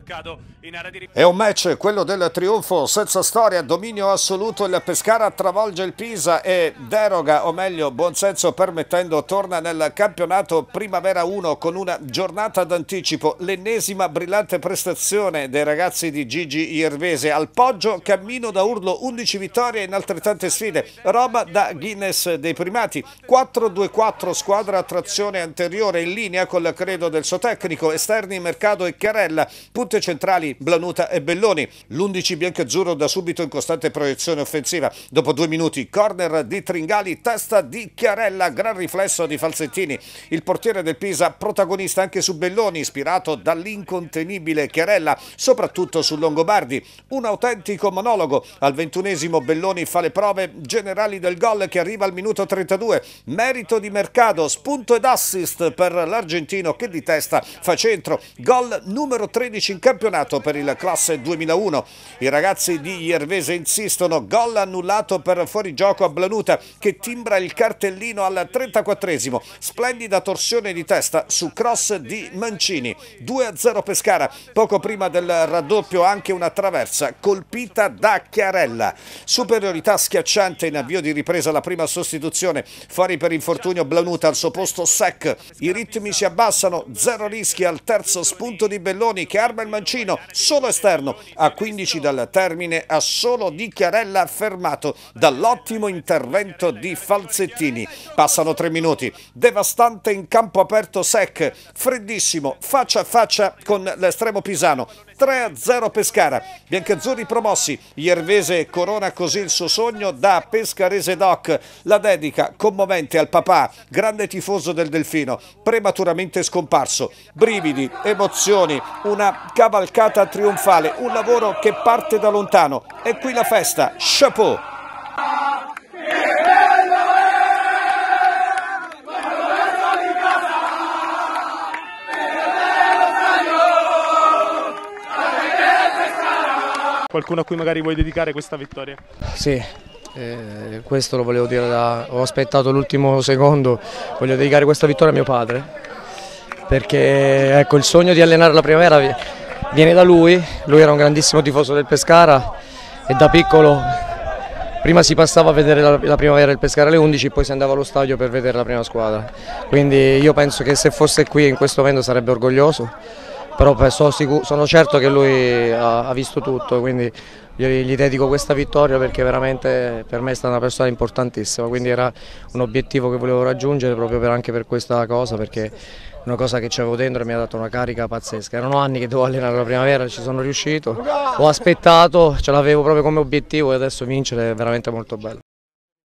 È un match, quello del trionfo senza storia, dominio assoluto. Il Pescara travolge il Pisa e deroga, o meglio buonsenso permettendo, torna nel campionato Primavera 1 con una giornata d'anticipo. L'ennesima brillante prestazione dei ragazzi di Gigi Jervese. Al poggio cammino da urlo, 11 vittorie in altrettante sfide, roba da Guinness dei primati. 4-2-4, squadra a trazione anteriore in linea col credo del suo tecnico, esterni Mercado e Chiarella, punte centrali Blanuta e Belloni. L'11 biancazzurro da subito in costante proiezione offensiva. Dopo 2 minuti corner di Tringali, testa di Chiarella, gran riflesso di Falsettini. Il portiere del Pisa protagonista anche su Belloni, ispirato dall'incontenibile Chiarella, soprattutto su Longobardi. Un autentico monologo. Al 21esimo Belloni fa le prove generali del gol che arriva al minuto 32. Merito di Mercado, spunto ed assist per l'argentino che di testa fa centro. Gol numero 13 in campionato per il classe 2001. I ragazzi di Jervese insistono, gol annullato per fuorigioco a Blanuta che timbra il cartellino al 34esimo. Splendida torsione di testa su cross di Mancini. 2-0 Pescara. Poco prima del raddoppio anche una traversa colpita da Chiarella. Superiorità schiacciante in avvio di ripresa, la prima sostituzione. Fuori per infortunio Blanuta, al suo posto Sec. I ritmi si abbassano, 0 rischi al terzo spunto di Belloni che arma il mancino, solo esterno, a 15 dal termine, a solo di Chiarella fermato dall'ottimo intervento di Falsettini. Passano 3 minuti, devastante in campo aperto Sec, freddissimo, faccia a faccia con l'estremo pisano. 3-0 Pescara, biancazzurri promossi. Jervese corona così il suo sogno da pescarese doc. La dedica commovente al papà, grande tifoso del Delfino, prematuramente scomparso. Brividi, emozioni, una cavalcata trionfale, un lavoro che parte da lontano. E qui la festa, chapeau! Qualcuno a cui magari vuoi dedicare questa vittoria? Sì, questo lo volevo dire, ho aspettato l'ultimo secondo, voglio dedicare questa vittoria a mio padre, perché ecco, il sogno di allenare la Primavera viene da lui era un grandissimo tifoso del Pescara e da piccolo prima si passava a vedere la Primavera del Pescara alle 11 e poi si andava allo stadio per vedere la prima squadra, quindi io penso che se fosse qui in questo momento sarebbe orgoglioso. Però sono certo che lui ha visto tutto, quindi io gli dedico questa vittoria perché veramente per me è stata una persona importantissima, quindi era un obiettivo che volevo raggiungere proprio anche per questa cosa, perché è una cosa che c'avevo dentro e mi ha dato una carica pazzesca. Erano anni che dovevo allenare la Primavera, ci sono riuscito, ho aspettato, ce l'avevo proprio come obiettivo e adesso vincere è veramente molto bello.